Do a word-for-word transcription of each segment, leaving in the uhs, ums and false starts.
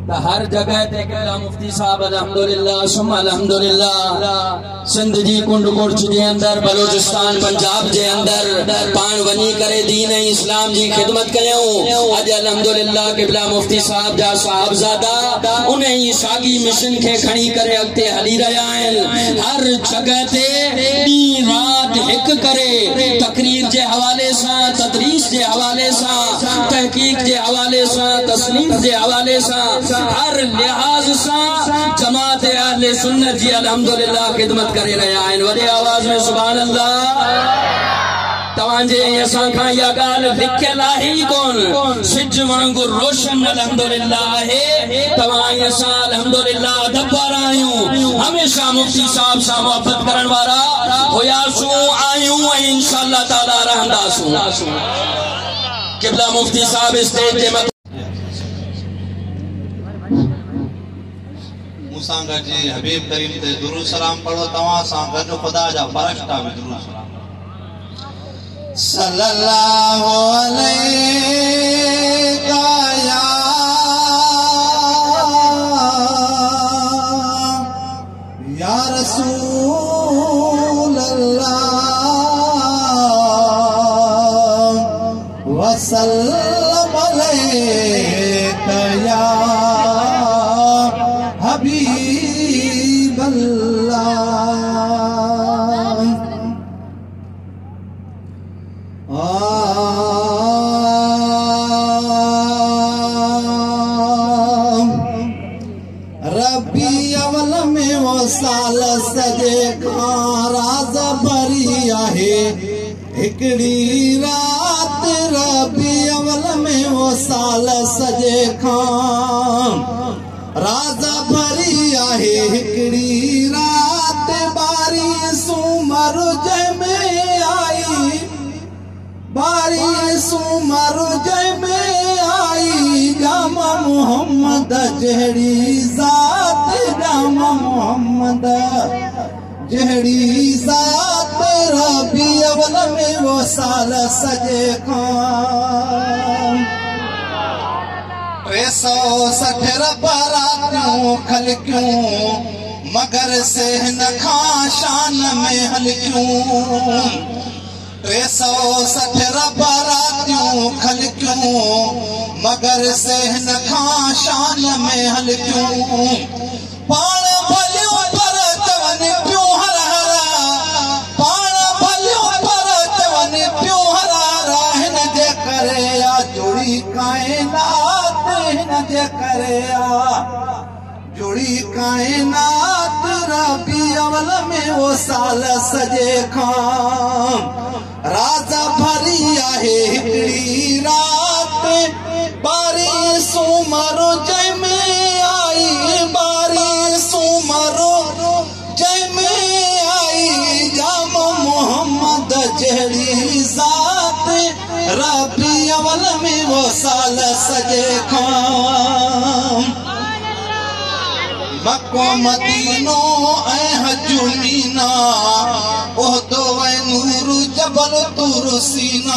तो हर जगह ते किबला मुफ्ती साहब अल्हम्दुलिल्लाह सुम्मा अल्हम्दुलिल्लाह सिंध जी कुंड कुर्च जे अंदर बलूचिस्तान पंजाब जे अंदर पान वनी करे दीन इस्लाम जी खिदमत कयूं। अज अल्हम्दुलिल्लाह किबला मुफ्ती साहब जा साहबजादा उन्हें ही सागी मिशन के खड़ी करे अगते हली रहा आहिनि। हर जगह ते डी रात हिक करे तकरीर जे हवाले से तदरीस जे हवाले से तहकीक जे हवाले से तस्नीफ जे हवाले से हर लिहाज से जमात अहले सुन्नत जी अल्हम्दुलिल्लाह खिदमत करे रहा आहिनि। वॾे आवाज़ में सुभान अल्लाह। तवांजे असां खां इहा ॻाल्हि लिखियल आहे ई कोन, सिज वांगुर रोशन अल्हम्दुलिल्लाह आहे। तवां असां अल्हम्दुलिल्लाह अदब वारा आहियूं, हमेशा मुफ्ती साहब सां मोहब्बत करण वारा हुयासूं आहियूं ऐं इंशाअल्लाह ताला रहंदासूं। किबला मुफ्ती साहब स्टेज ते मत मूसां गॾु हबीब करीम ते दुरूद सलाम पढ़ो। तव्हां सां गॾु ख़ुदा जा फरिश्ता बि दुरूद सलाम सल्लल्लाहु अलैका या या रसूल अल्लाह वसल्लम अलैका या हबीब अल्लाह। रबी अवल में वो साल सजे खां राज भरी आहे हिकड़ी रात। रबी अवल में वो साल सजे खां राज भरी आहे हिकड़ी रात। बारी सुमर जंहिंमें आई बारी सुमर जंहिंमें आई जामा मोहम्मद जहिड़ी ज़ात। जामा मोहम्मद जहिड़ी ज़ात। रबी अवल में वो साल सजे खां टे सौ सठ रबरातियूं खलकियूं मगर से हिन खां शान में हलकियूं। टे सौ सठ रबरातियूं खलकियूं मगर से हिन खां शान में हलकियूं। पाण भलियूं पर चवनि पियूं हर हरा पाण भलियूं पर चवनि पियूं हर हरा हिन जे करे आ जुड़ी काइनात। हिन जे करे आ जुड़ी काइनात। रबी अवल में वो साल सजे खां राज भरी आहे हिकड़ी रात। बारी सुमर जंहिंमें आई बारी सुमर जंहिंमें आई जाम मोहम्मद जहिड़ी ज़ात। रबी अवल में वो साल सजे खां मक्को मदीनो ऐं हजु मीना ओहदो ऐं नूर जबल तूर सीना।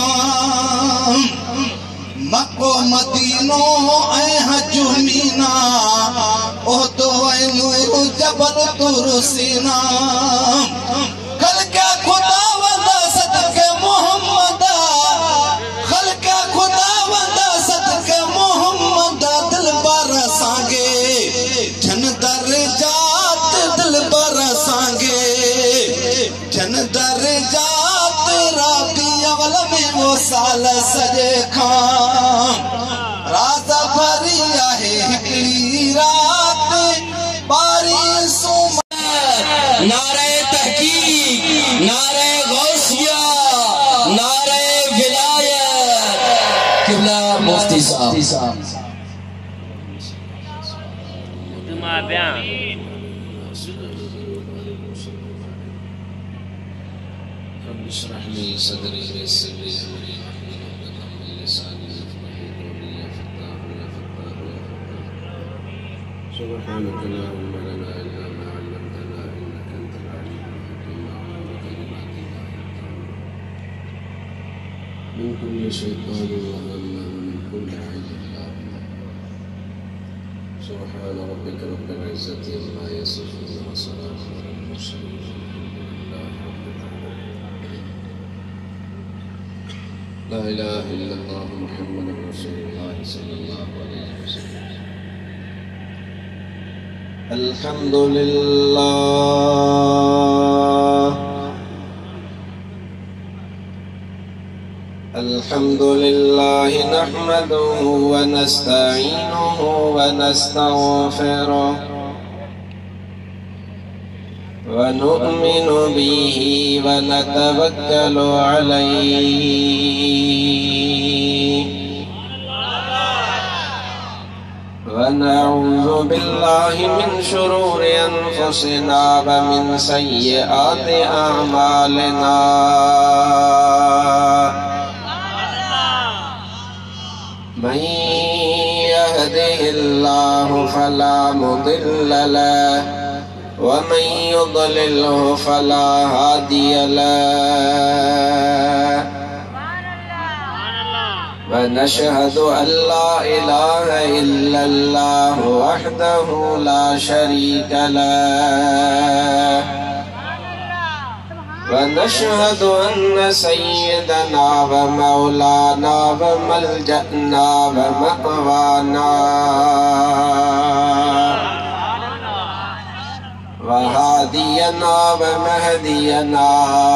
मक्को मदीनो ऐं हजु मीना ओहदो ऐं नूर जबल तूर सीना। खलक़े खुदा वंदा सदके मोहम्मद खलक़े खुदा वंदा सदके मोहम्मद दिल बर सांगे जन दर्जात। दिल बर सांगे जन दर्जात। रबी अवल में वो साल सजे खां राज भरी आहे हिकड़ी रात। बारी सुमर नारे तहकीक नारे गौसिया नारे विलायत। किबला मुफ्ती साहब اشرح لي صدري ويسر لي امري واحلل عقدة من لساني يفقهوا قولي يا فتاح يا فتاح يا فتاح سبحانك لا علم لنا الا ما علمتنا انك انت العليم الحكيم اعوذ بكلمات الله من كل شيطان وهمه ومن كل عين لامه سبحان ربك رب العزة عما يصفون وسلام على المرسلين والحمد لله رب العالمين. لا إله إلا الله محمد رسول الله صلى الله عليه وسلم. الحمد لله الحمد لله نحمده ونستعينه ونستغفره ونؤمن به ونتوكل عليه ونعوذ بالله من شرور أنفسنا ومن سيئات أعمالنا. من يهده الله فلا مضل له ومن يضلله فلا هادي له. ونشهد أن لا إله إلا الله وحده لا شريك له. ونشهد أن سيدنا ومولانا وملجأنا ومأوانا وهادينا ومهدينا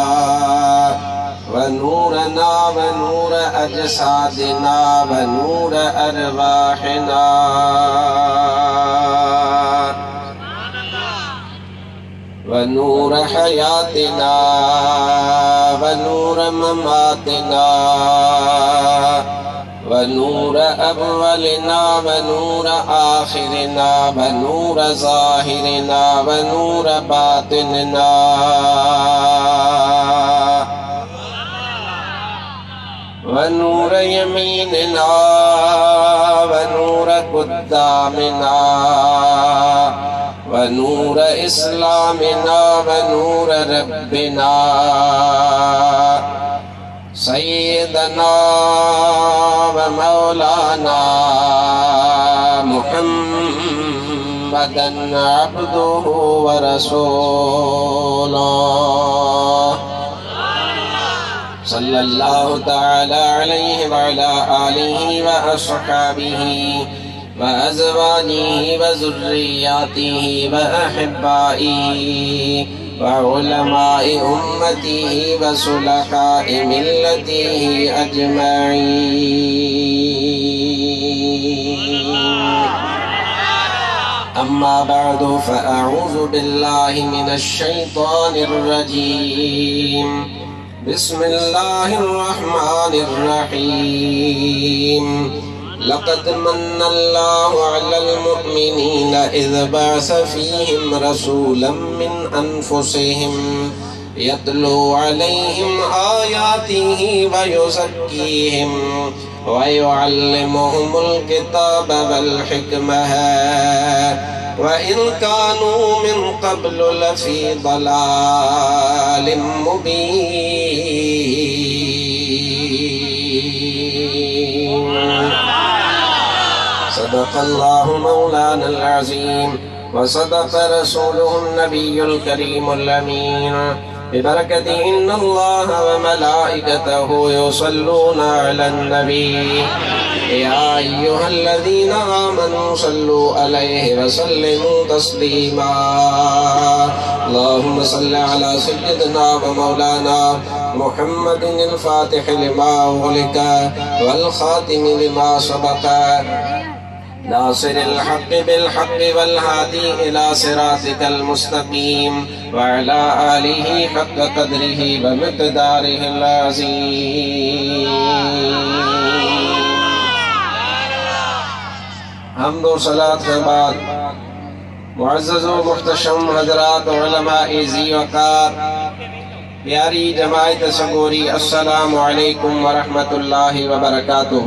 ونورنا ونور أجسادنا ونور أرواحنا ونور حياتنا ونور مماتنا ونور أولنا ونور آخرنا ونور ظاهرنا ونور باطننا ونور يميننا ونور قدامنا ونور إسلامنا ونور ربنا سيدنا ومولانا محمدا عبده ورسوله صلى الله تعالى عليه وعلى آله وأصحابه وأزواجه وذرياته وأحبائه وعلماء أمته وصلحاء ملته أجمعين. أما بعد فأعوذ بالله من الشيطان الرجيم. بسم الله الرحمن الرحيم. لقد من الله على المؤمنين إذ بعث فيهم رسولا من أنفسهم يتلو عليهم آياته ويزكيهم ويعلمهم الكتاب والحكمة وإن كانوا من قبل لفي ضلال مبين. صدق الله مولانا العظيم وصدق رسوله النبي الكريم الأمين. ببركة إن الله وملائكته يصلون على النبي يا أيها الذين آمنوا صلوا عليه وسلموا تسليما. اللهم صل على سيدنا ومولانا محمد الفاتح لما أغلق والخاتم لما سبق ناصر الحق بالحق والهادي إلى صراطك المستقيم وعلى آله حق قدره ومقداره العظيم. حمد و صلاة کے بعد معزز و محتشم حضرات علماء ذی وقار پیاری جماعت سگوری السلام علیکم ورحمۃ اللہ وبرکاتہ.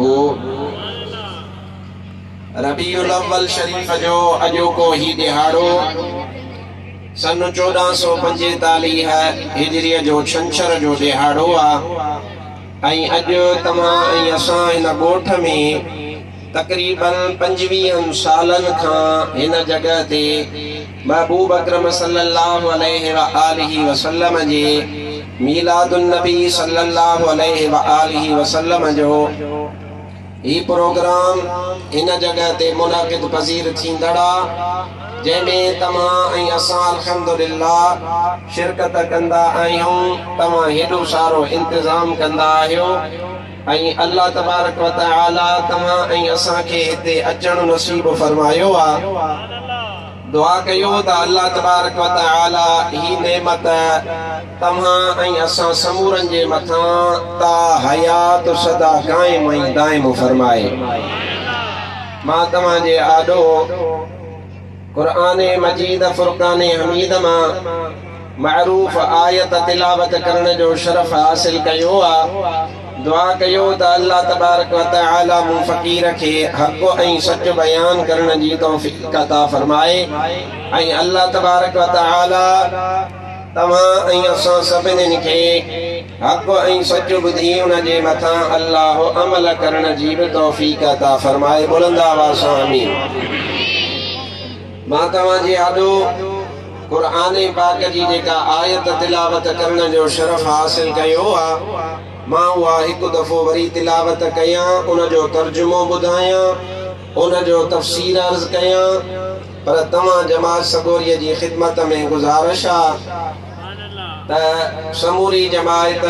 ربیع الاول شریف جو اجو کو ہی دہاڑو سن چودہ سو پنجتالیہ ہجری جو چھنچھر جو دہاڑو آ اج تمام اساں ان ڳوٺ میں तकरीबन पंजवीह सालन खां हिन जगह ते महबूब अकरम सल्लल्लाहु अलैहि व आलिहि वसल्लम जे मीलादुन नबी सल्लल्लाहु अलैहि व आलिहि वसल्लम जो ई प्रोग्राम हिन जगह ते मुनाकिद पज़ीर थींदड़ा जंहिंमें तव्हां ऐं असां अल्हम्दुलिल्लाह शिरकत कंदा आहियूं। तव्हां हेॾो सारो इंतज़ाम कंदा आहियो ऐं अल्लाह तबारक व तआला तव्हां ऐं असांखे हिते अचणु नसीब फरमायो आहे। दुआ कयो त अल्लाह तबारक व तआला ही नेमत तव्हां ऐं असां समूरनि जे मथां ता हयात सदा क़ाइम ऐं दाइम फरमाए। मां तव्हां जे आॾो क़ुरान मजीद फुरकान हमीद मां मअरूफ आयत तिलावत करण जो शरफ हासिल कयो आहे। दुआ कयो त अल्लाह तबारक व तआला मूं फ़कीर खे हक़ ऐं सच बयान करण जी तौफ़ीक़ अता फरमाए ऐं अल्लाह तबारक व तआला तव्हां ऐं असां सभिनीनि खे हक़ ऐं सच ॿुधी उन जे मथां अल्लाह अमल करण जी बि तौफ़ीक़ अता फरमाए। बुलंद आवाज़ सां आमीन। मां तव्हां जे आॾो क़ुरान पाक जी जेका आयत तिलावत करण जो शरफ हासिल कयो आहे मां उहा हिकु दफ़ो वरी तिलावत कयां, उन जो तर्जुमो ॿुधायां, उन जो तफ़सीर अर्ज़ कयां। पर तव्हां जमात सगोरीअ जी ख़िदमत में गुज़ारिश आहे त समूरी जमात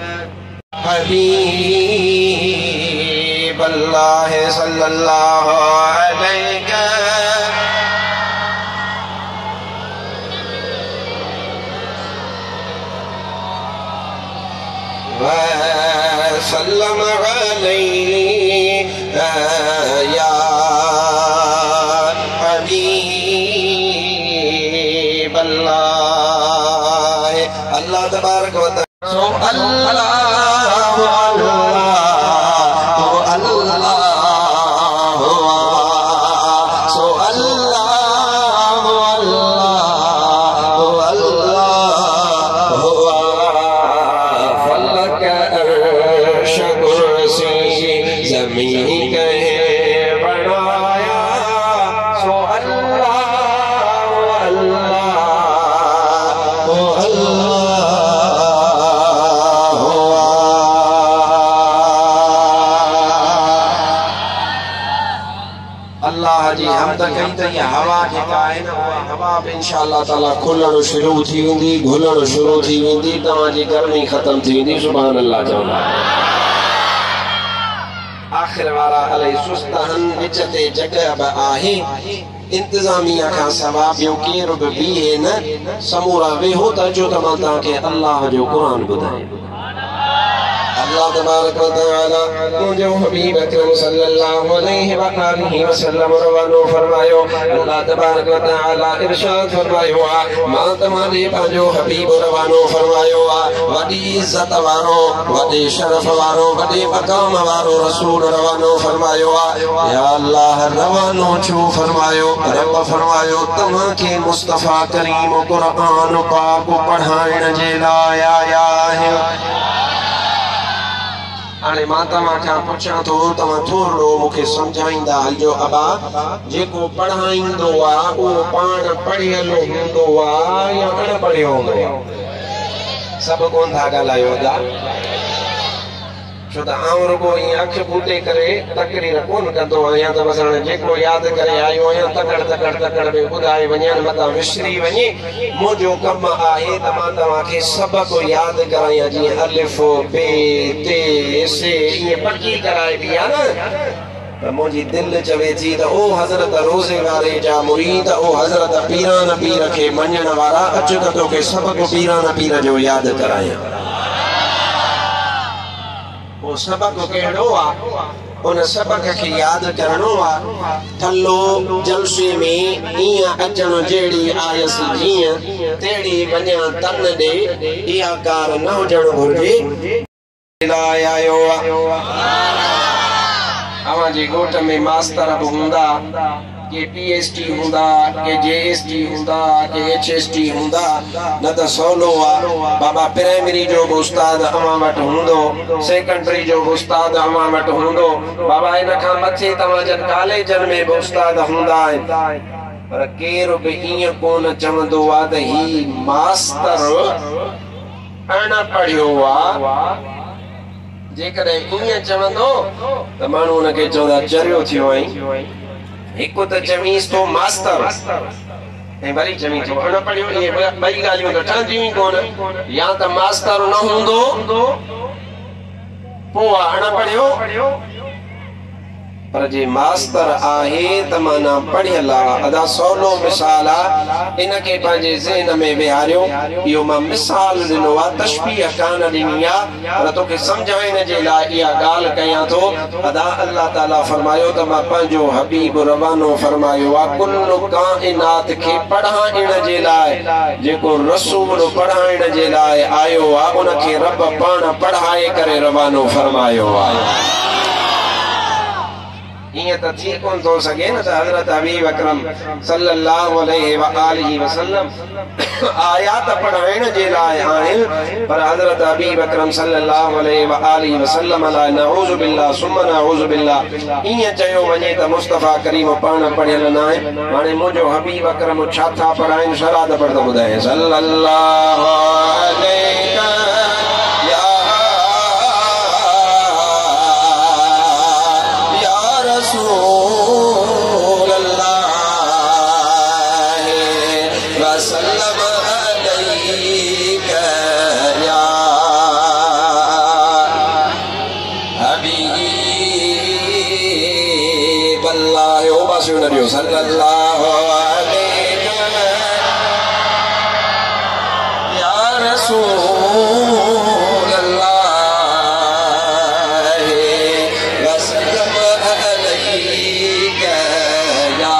हबीब अल्लाह सल्लल्लाहु अलैहि वसल्लम अलैका या हबीब अल्लाह। अल्लाह तबारक व तआला सो अल्लाह हवा जेका आहे न उहा हवा बि इंशाअल्लाह ताला खुलण शुरू थी वेंदी, घुलण शुरू थी वेंदी, तव्हांजी गर्मी ख़त्म थी वेंदी। सुभान अल्लाह चवंदा आख़िर वारा अलाई सुस्त आहिनि, विच ते जॻह बि आहे, इंतज़ामिया खां सवाइ ॿियो केरु बि बीहे न। समूरा वेहो त अचो त मां तव्हांखे अल्लाह जो क़ुरान ॿुधायां। अल्लाह तबारक व तआला मुंहिंजो हबीब अकरम सल्लल्लाहु अलैहि व आलिहि वसल्लम रवानो फरमायो। अल्लाह तबारक व तआला इरशाद फरमायो आहे, मां तव्हांजे पंहिंजो हबीब रवानो फरमायो आहे। वॾी इज़त वारो, वॾे शरफ वारो, वॾे मक़ाम वारो रसूल रवानो फरमायो आहे। या अल्लाह रवानो छो फरमायो? रब फरमायो तव्हांखे मुस्तफ़ा करीम क़ुरान पाक पढ़ाइण जे लाइ आया आहिनि। हाणे मां तव्हांखां पुछां थो, तव्हां थोरो मूंखे सम्झाईंदा हलिजो। अबा जेको पढ़ाईंदो आहे उहो पाण पढ़ियल हूंदो आहे या अणपढ़ियो हूंदो आहे? सभु कोन था ॻाल्हायो था, छो त आउं रुॻो ईअं अखि फूटे करे तकरीर कोन कंदो आहियां त बसि हाणे जेको यादि करे आयो आहियां तकड़ तकड़ तकड़ में ॿुधाए वञे मथां विसरी वञे। मुंहिंजो कमु आहे त मां तव्हांखे सबक़ यादि करायां, जीअं अलिफ बे ते से ईअं पकी कराइबी आहे न। त मुंहिंजी दिलि चवे थी त ओ हज़रत रोज़े वारे जा मुरीद, ओ हज़रत पीरान पीर खे मञण वारा, अचु त तोखे सबक़ पीरान पीर जो यादि करायां। वो सबक कहिड़ो आहे? उन सबक खे यादि करणो आहे। थल्लो जलसे में ईअं अचणु जहिड़ी आयसि जीअं तहिड़ी वञा तन ॾे, इहा कार न हुजणु घुरिजे। आयो आहे अवां जे ॻोठ में मास्तर बि हूंदा, के पी एस टी हुंदा के जे एस टी हुंदा के एच एस टी हुंदा न त सवलो आ बाबा प्राइमरी जो बि उस्ताद अवां वटि हूंदो सेकेंडरी जो बि उस्ताद अवां वटि हूंदो बाबा इन खां मथे तव्हांजनि कॉलेजनि में बि उस्ताद हूंदा आहिनि पर केर बि ईअं कोन चवंदो आहे त ही मास्तर अण पढ़ियो आहे जेकॾहिं ईअं चवंदो त माण्हू हुनखे चवंदा चरियो थियो आहीं हिकु त चवीस तो मास्तर ऐं वरी चवी थो अण पढ़ियो इहे ॿई ॻाल्हियूं त ठहंदियूं ई कोन या त मास्तर न हूंदो पोइ अण पढ़ियो पर जे मास्तर आहे त माना पढ़ियल आहे अदा सवलो मिसाल आहे इनखे पंहिंजे ज़हन में विहारियो इहो मां मिसाल ॾिनो आहे तशबीह कान ॾिनी आहे पर तोखे सम्झाइण जे लाइ इहा ॻाल्हि कयां थो अदा अल्लाह ताला फरमायो त मां पंहिंजो हबीब रवानो फरमायो आहे कुल्लु काइनात खे पढ़ाइण जे लाइ जेको रसूल पढ़ाइण जे लाइ आयो आहे उनखे रब पाण पढ़ाए करे रवानो फरमायो आहे इएं त थी कोन थो सघे न त हज़रत हबीब अकरम सल्लल्लाहु अलैहि व आलिहि वसल्लम आयात पढ़ाइण जे लाइ आहिनि पर हज़रत हबीब अकरम सल्लल्लाहु अलैहि व आलिहि वसल्लम लाइ नऊज़ु बिल्लाह सुम्मा नऊज़ु बिल्लाह ईअं चयो वञे त मुस्तफ़ा करीम पाण पढ़ियल न आहे हाणे मुंहिंजो हबीब अकरम छा था पढ़ाइनि शराद पढ़ त ॿुधाए सल्लल्लाहु अलैहि सल्लल्लाहु अलैहि या रसूल अल्लाह वसल्लम अलैका या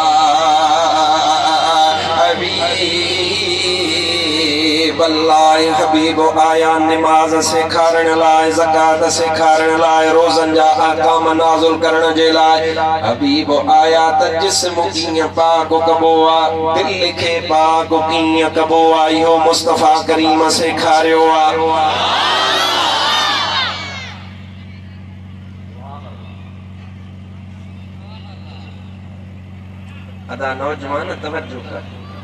हबीब अल्लाह हबीब आया नमाज सिखारण लाइ ज़कात सिखारण लाइ रोज़न जा अहकाम नाज़िल करण जे लाइ हबीब आया त जिस्म कीअं पाक कबो आहे दिल खे पाक कीअं कबो आहे इहो मुस्तफ़ा करीम सेखारियो आहे अदा नौजवान तवज्जो कर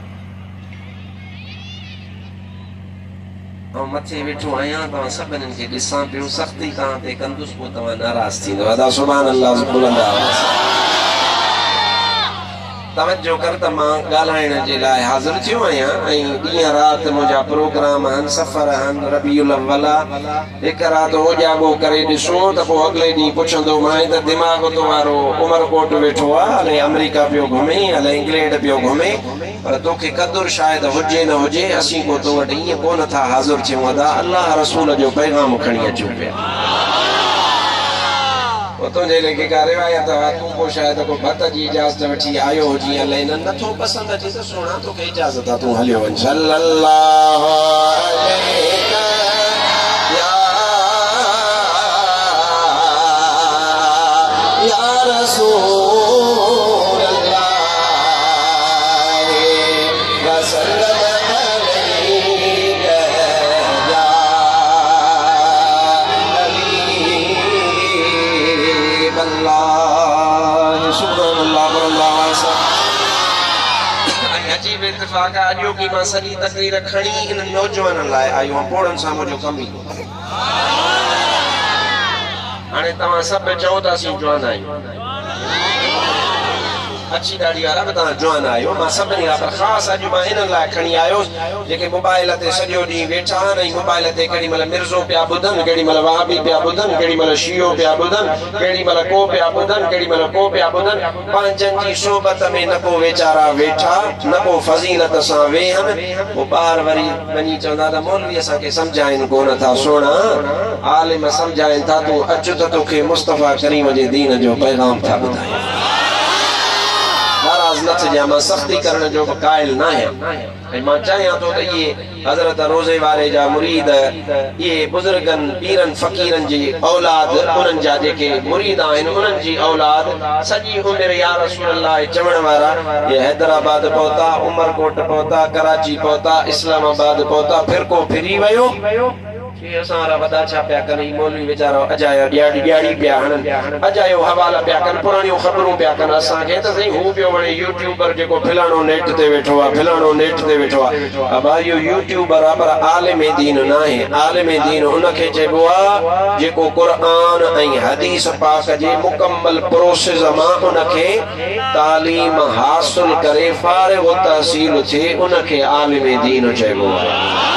ऐं मथे वेठो आहियां तव्हां सभिनी खे ॾिसां पियो सख़्ती तव्हां ते कंदुसि पोइ तव्हां नाराज़ थींदो अदा सुभान अल्लाह बुलंद आवाज़ तवज्जो कर त मां ॻाल्हाइण जे लाइ हाज़िर थियो आहियां ऐं ॾींहं राति मुंहिंजा प्रोग्राम आहिनि सफ़र आहिनि रबीउल अव्वल हिकु राति हो जाॻो करे ॾिसो त पोइ अॻिले ॾींहुं पुछंदो मां त दिमाग़ तो वारो उमरकोट वेठो आहे अलाए अमेरिका पियो घुमे अलाए इंग्लैंड पियो घुमे पर तोखे क़दुरु शायदि हुजे न हुजे असीं को तो वटि ईअं कोन था हाज़िर थियूं अदा अल्लाह रसूल जो पैगाम खणी अचूं पिया तुंहिंजे लेखे का रिवायत आहे तूं को शायदि को भत जी इजाज़त वठी आयो हुजी अलाए न नथो पसंदि अचे त सुहिणा तोखे इजाज़त आहे तूं हलियो वञ सल्लल्लाहु अलैहि या रसूल अल्लाह वसल्लम अॼो की मां सॼी तकरीर खणी इन नौजवाननि लाइ आयो आहियां पोड़नि सां मुंहिंजो कमु ई हाणे तव्हां सभु चओ था असीं जवान आहियूं अच्छी ॾाढी ॻाल्हि आहे तव्हां जवान आहियो मां सभिनी लाइ पर ख़ासि अॼु मां हिननि लाइ खणी आयुसि जेके मोबाइल ते सॼो ॾींहुं वेठा आहिनि ऐं मोबाइल ते केॾी महिल मिर्ज़ो पिया ॿुधनि केॾी महिल वहाबी पिया ॿुधनि केॾी महिल शियो पिया ॿुधनि केॾी महिल को पिया ॿुधनि केॾी महिल को पिया ॿुधनि पंहिंजनि जी सोबत में न को वीचारा वेठा न को फज़ीलत सां वेहनि पोइ ॿार वरी वञी चवंदा त मौलवी असांखे सम्झाइनि कोन था सुहिणा आलिम सम्झाइनि था तूं अचु त तोखे मुस्तफ़ा करीम जे दीन जो पैगाम था ॿुधायूं नाराज़ न सजा मां सख्ती करण जो कायल ना है मां चाहियां तो ये हजरत रोजे वाले जा मुरीद ये बुजुर्गन पीरन फकीरन जी औलाद उनन जा जेके मुरीद आइन उनन जी औलाद सजी उम्र या रसूल अल्लाह चवण वारा ये हैदराबाद पहुता उमरकोट पहुता कराची पहुता इस्लामाबाद पहुता फिर को फिरी वयो ये असारा वदा छा पिया कन मौलवी बेचारो अजायो ॾियाड़ी ॾियाड़ी पिया हणन अजायो हवाला पिया कन पुराणियूं ख़बरूं पिया कन असां खे त सही हू पियो वणे यूट्यूबर जेको फिलाणो नेट ते वेठो आहे फिलाणो नेट ते वेठो आहे अबा इहो यूट्यूबर आहे पर आलिम दीन न आहे आलिम दीन उनखे चइबो आहे जेको क़ुरान ऐं हदीस पाक जे मुकम्मल प्रोसेस मां उनखे तालीम हासिल करे फारिग तहसील थिए उनखे आलिम दीन चइबो आहे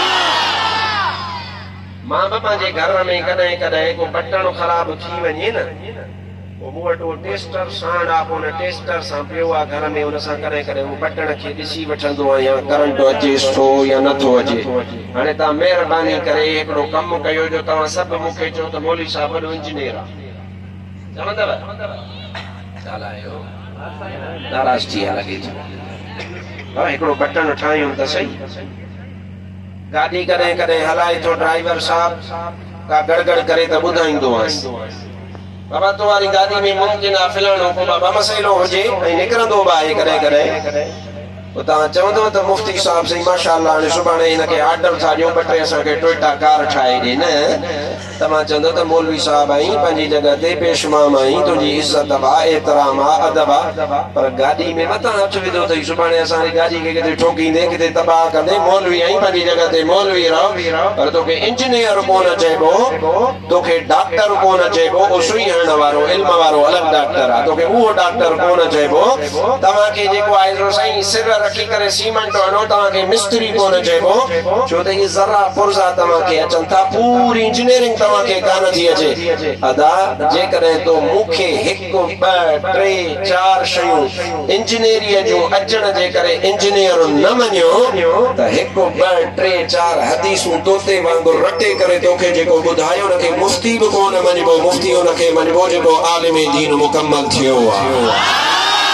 मां बाबा जे घर में कदे कदे को बटन खराब थी वने न वो मूं वटि टेस्टर साण आहे कोन टेस्टर सां पियो आहे घर में उन सां कॾहिं कॾहिं उहो बटन खे ॾिसी वठंदो आहियां करंट अचेसि थो या नथो अचे हाणे तव्हां महिरबानी करे हिकिड़ो कमु कयो जो तव्हां सभु मूंखे चओ त मौलवी साहिब वॾो इंजीनियर आहे चवंदव ॻाल्हायो नाराज़ थी विया लॻे थो हिकिड़ो बटन ठाहियूं त सही गाड़ी कदे कदे हलाए तो ड्राइवर साहब का गड़गड़ करे त बुधाइंदो आहियां बाबा तो वाली गाड़ी में मुमकिन आहे फिलाणो को बाबा मसइलो हुजे ऐं निकिरंदो बि आहे कॾहिं कॾहिं तव्हां चवंदव त मुफ्ती साहब सही माशाअल्लाह हाणे सुभाणे हिनखे ऑर्डर था ॾियूं ॿ टे असांखे टोयोटा कार ठाहे ॾे न तव्हां चवंदव त मौलवी साहब आई पंहिंजी जॻह ते पेशमाम आई तुंहिंजी इज़त आहे एतिराम आहे अदब आहे पर गाॾी में मथां हथ विधो अथई सुभाणे असांजी गाॾी खे किथे ठोकींदे किथे तबाह कंदे मौलवी आई पंहिंजी जॻह ते मौलवी रहो पर तोखे इंजीनियर कोन चइबो तोखे डॉक्टर कोन चइबो उहो सुई हणण वारो इल्म वारो अलॻि डॉक्टर आहे तोखे उहो डॉक्टर कोन चइबो तव्हांखे जेको आहे साईं सिर रखी करे सीमेंट हणो तव्हांखे मिस्त्री कोन चइबो छो त इहे ज़रा पुर्जा तव्हांखे अचनि था पूरी इंजीनियरिंग तव्हांखे कान थी अचे अदा जेकॾहिं तो मूंखे हिकु ॿ टे चार शयूं इंजीनियरीअ जूं अचण जे करे इंजीनियर न मञियो त हिकु ॿ टे चार हदीसूं तोते वांगुरु रटे करे तोखे जेको ॿुधायो उनखे मुफ्ती बि कोन मञिबो मुफ्ती उनखे मञिबो जेको आलिम दीन मुकम्मल थियो आहे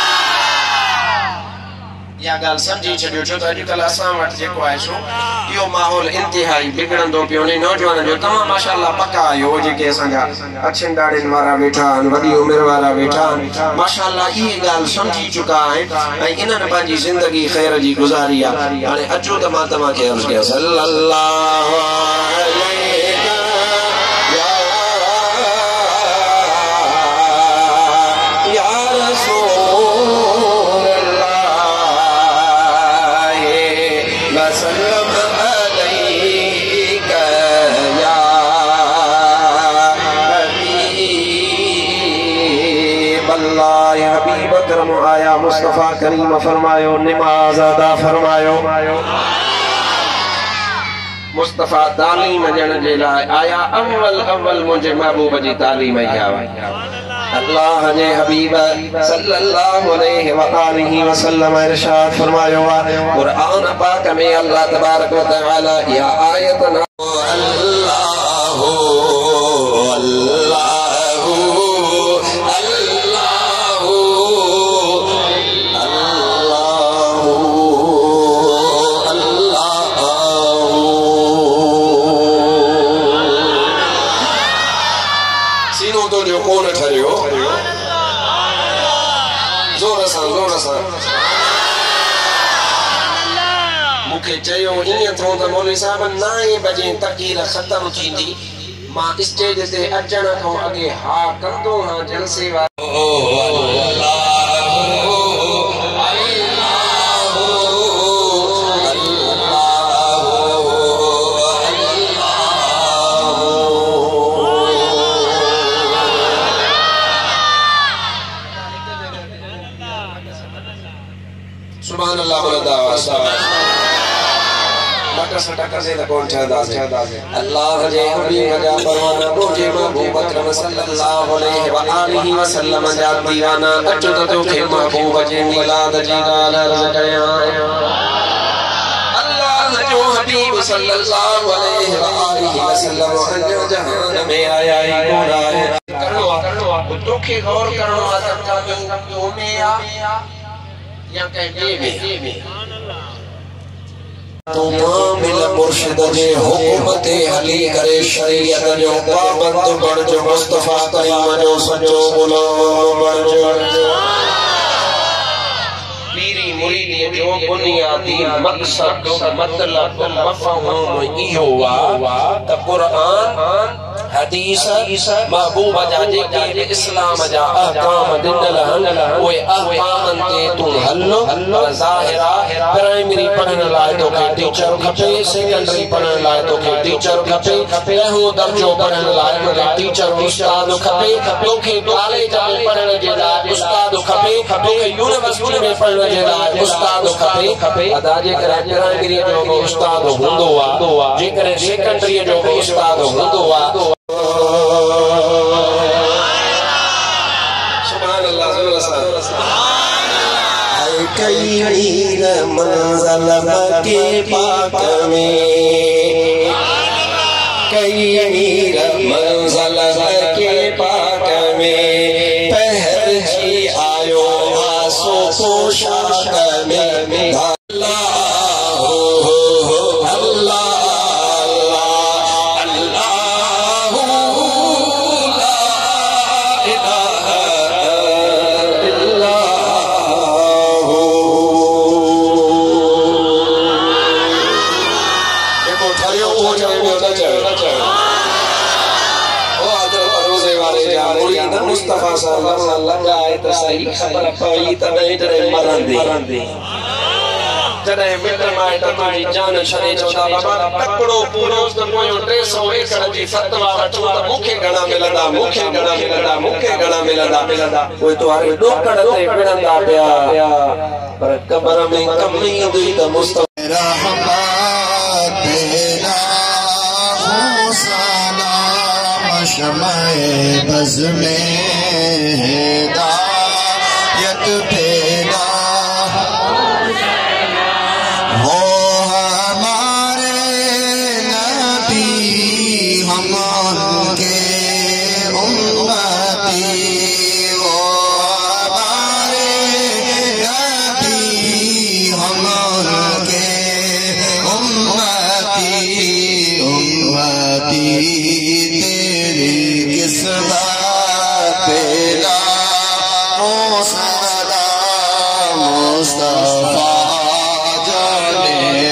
या गाल समझी छॾियो छो त अॼुकल्ह असां वटि जेको आहे सो इहो माहौल इंतिहाई बिगड़ंदो पियो वञे नौजवान जो तव्हां माशाअल्लाह पका आहियो जेके असांजा अछनि ॾाढ़नि वारा वेठा आहिनि वॾी उमिरि वारा वेठा आहिनि माशाअल्लाह इहे ॻाल्हि सम्झी चुका आहिनि ऐं इन्हनि पंहिंजी ज़िंदगी ख़ैर जी गुज़ारी आहे हाणे अचो त मां तव्हांखे अर्ज़ु कयां सल्लल्लाहु अलैहि आया मुस्तफा करीम फरमायो नमाज अदा फरमायो मुस्तफा तालीम ॾियण जे लाइ आया अव्वल अव्वल मुंहिंजे महबूब जी तालीम ई आहे अल्लाह जे हबीब सल्लल्लाहु अलैहि व आलिहि वसल्लम इरशाद फरमायो आहे कुरान पाक में अल्लाह तबारक व तआला या आयत अल्लाहु अल्लाहु मौलवी साहब नाए बजे तकीर खत्म थींदी मां स्टेज ते अचण खां अॻे हा कंदो हां जलसे वारो सुभान अल्लाह बोलदा अल्लाह जे हबीब जा परवाना मुझे महबूब अकरम सल्लल्लाहु अलैहि व आलिहि वसल्लम जा दीवाना अचो त तोखे महबूब जे मिलाद जी ॻाल्हि अर्ज़ कयां अल्लाह जो हबीब सल्लल्लाहु अलैहि व आलिहि वसल्लम अञा जहान में आया ही कोन आहे करणो करणो तोखे गौर करणो आहे त तूं में आ या कहीं में तुमामिल मुर्शिद जे हुकूमत हली करे शरीयत जो पाबंद बण जो मुस्तफा करीम जो सच्चो गुलाम बण जो पीरी मुरीदी जो बुनियादी मकसद मतलब मफहूम इहो वा त कुरान हदीस महबूब जा जेके इस्लाम जा अहकाम दिनल हन ओए अहकामन ते तू हलो ज़ाहिरा प्राइमरी पढ़न लाए तो के टीचर खपे सेकेंडरी पढ़न लाए तो के टीचर खपे पहियो दर्जो पढ़न लाए तो के टीचर उस्ताद खपे तो के कॉलेज में पढ़न जे लाए उस्ताद खपे तो के यूनिवर्सिटी में पढ़न जे लाए उस्ताद खपे अदा जे करे प्राइमरी जो उस्ताद हुंदो वा जे करे सेकेंडरी जो उस्ताद हुंदो वा कई वीर मंज़ल के पाक में कई वीर मंज़ल के पाक में पहर जी आयो आसो पोशाक में अल्लाह मुस्तफा सल्लल्लाहु अलैहि वसल्लम सही खबर पई त नहीं जरे मरंदे जरे मिट माइट तुजी जान छड़े चोदा बाबा तकड़ो पूरो त कोयो टे सौ एकड़ जी फतवा वठो त मुखे घणा मिलंदा मुखे घणा मिलंदा मुखे घणा मिलंदा मिलंदा कोई तो हारे डोकड़ ते विणंदा पिया पर कबर में कमी हुई त मुस्तफा रहमत तेरा हो सलाम शमाए बज़ में हिदायत पैदा हो हमारे नबी हम उनके उम्मती वो हमारे नबी हम उनके उम्मती उम्मती तेरी किस्मत मुस्तफा जाने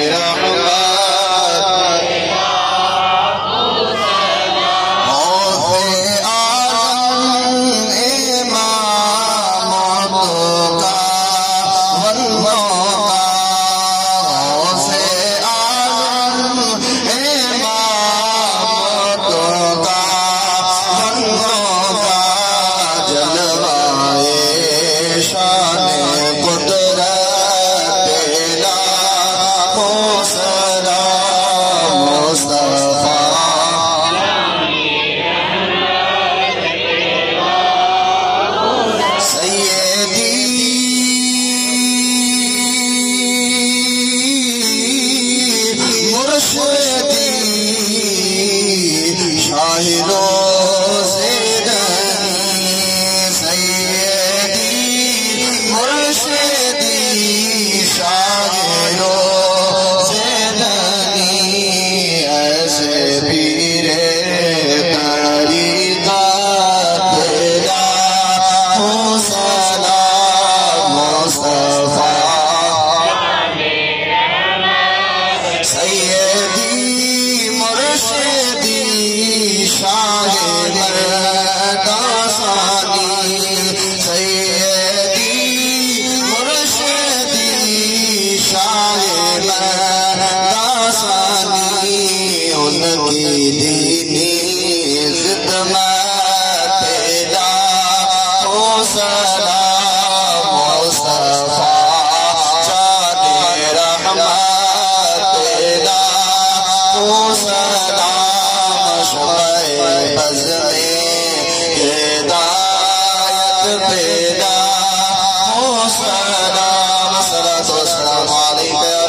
पैदा हो सलाम सलातो सलाम अलैका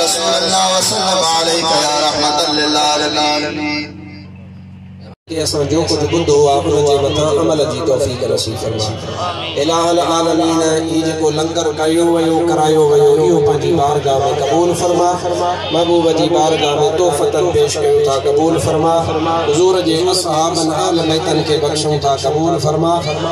बल्कि असां जो कुछ ॿुधो आहे उन जे मथां अमल जी तौफ़ीक़ नसीब फरमा। इलाहुल आलमीन ई जेको लंगर कयो वियो करायो वियो इहो पंहिंजी बारगाह में क़बूल फरमा। महबूब जी बारगाह में तोहफ़तन पेश कयूं था क़बूल फरमा। हुज़ूर जे असहाबन आल बैतन के बख्शूं था क़बूल फरमा।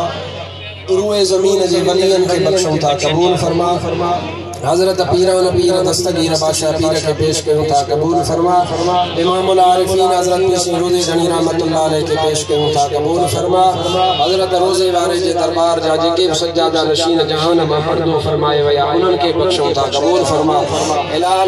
रूए ज़मीन जी वलियन के बख्शूं था क़बूल फरमा। हज़रत पीरन पीर दस्तगीर बादशाह पीर के पेश कयूं था क़बूल फरमा। इमामुल आरिफीन हज़रत पीर रोज़े गनी रहमतुल्लाह अलैह के पेश कयूं था क़बूल फरमा। हज़रत रोज़े वारे जे दरबार जा जेके भी सज्जादा नशीन जहान मां पर्दो फरमाए विया उन्हनि के बख्शूं था क़बूल फरमा। इलाहुल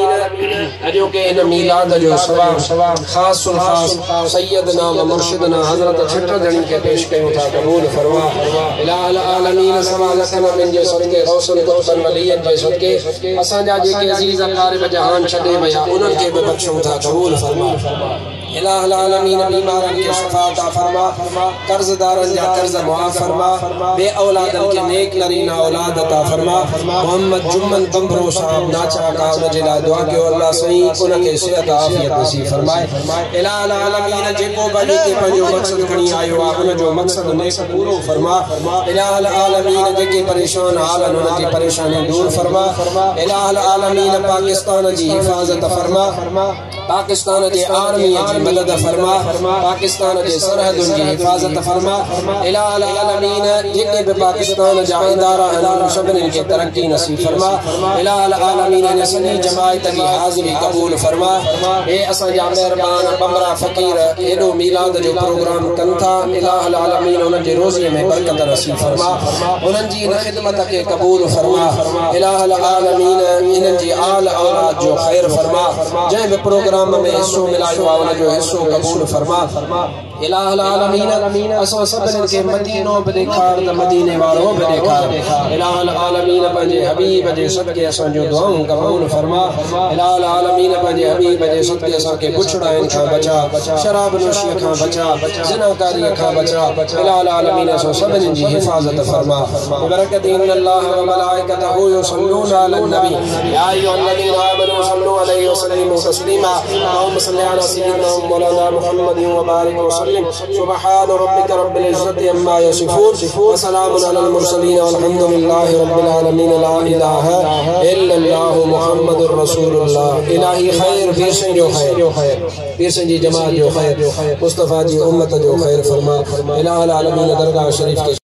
आलमीन अॼो के इन मीलाद जो सवाब ख़ासुल ख़ास सैयदना व मुर्शिदना हज़रत छठ जणी के पेश कयूं था क़बूल फरमा। इलाहुल आलमीन सवाल कन मिन जे सदके गौसल कुतुबन वलियन जे सदके असांजा जेके अज़ीज़ अक़ारिब जहान छॾे विया उन्हनि खे बि बख्शूं था क़बूल फरमा। इलाहुल आलमीन बीमारन के शिफ़ा अता फरमा। कर्ज़दारन जा कर्ज़ मुआफ़ फरमा। बे औलादन के नेक नरीना औलाद अता फरमा। मोहम्मद जुम्मन तंबरो साहब नाचा का उन जे लाइ दुआ कयो अल्लाह सही उन खे सेहत आफ़ियत नसीब फरमाए। इलाहुल आलमीन जेको बनी के पंहिंजो मक़सद खणी आयो आहे उन जो मक़सद नेक पूरो फरमा। इलाहुल आलमीन जेके परेशान हाल आहिनि उन जी परेशानी दूर फरमा। इलाहुल आलमीन पाकिस्तान जी हिफ़ाज़त फरमा। पाकिस्तान के आर्मी जी मदद फरमा। पाकिस्तान के सरहदुन की हिफाजत फरमा। इलाहुल आलमीन जेके भी पाकिस्तान जा इदारा आहिनि सभिनी खे तरक्की नसीब फरमा। इलाहुल आलमीन इन सॼी जमायत की हाज़िरी क़बूल फरमा। हे असांजा मेहरबान बमरा फ़कीर एॾो मीलाद जो प्रोग्राम कनि था। इलाहुल आलमीन उन्हनि जे रोज़ीअ में बरकत नसीब फरमा। उन्हनि जी इन ख़िदमत खे क़बूल फरमा। इलाहुल आलमीन इन्हनि जी आल औलाद जो ख़ैर फरमा। जंहिं बि प्रोग्राम में हिस्सो मिलायो आहे उन जो हिस्सो क़बूल फरमा। इलाहुल आलमीन असां सभिनी खे मदीनो बि ॾेखार त मदीने वारो बि ॾेखार। इलाहुल आलमीन पंहिंजे हबीब जे सदके असांजो दुआऊं क़बूल फरमा। इलाहुल आलमीन पंहिंजे हबीब जे सदके असांखे बुछड़ाइनि खां बचा, शराब नोशीअ खां बचा, ज़िनाकारीअ खां बचा। इलाहुल आलमीन असां सभिनी जी हिफ़ाज़त फरमा। बरकत इन्नल्लाह व मलाइकतहू युसल्लूना अलन नबी या अय्युहल्लज़ीना आमनू सल्लू अलैहि व सल्लिमू तस्लीमा। अल्लाहुम्मा सल्लि अला सय्यिदिना मौलाना मुहम्मदिन व बारिक व सल्लिम। सुब्हान रब्बिका रब्बिल इज़्ज़ति अम्मा यसिफून व सलामुन अलल मुरसलीन वल्हम्दुलिल्लाहि रब्बिल आलमीन। ला इलाहा इल्लल्लाहु मुहम्मदुर रसूलुल्लाह। इलाही खैर पीर सिंह जो खैर, पीर सिंह जी जमात जो खैर, मुस्तफ़ा जी उम्मत जो खैर फरमा। इलाहुल आलमीन दरगाह शरीफ के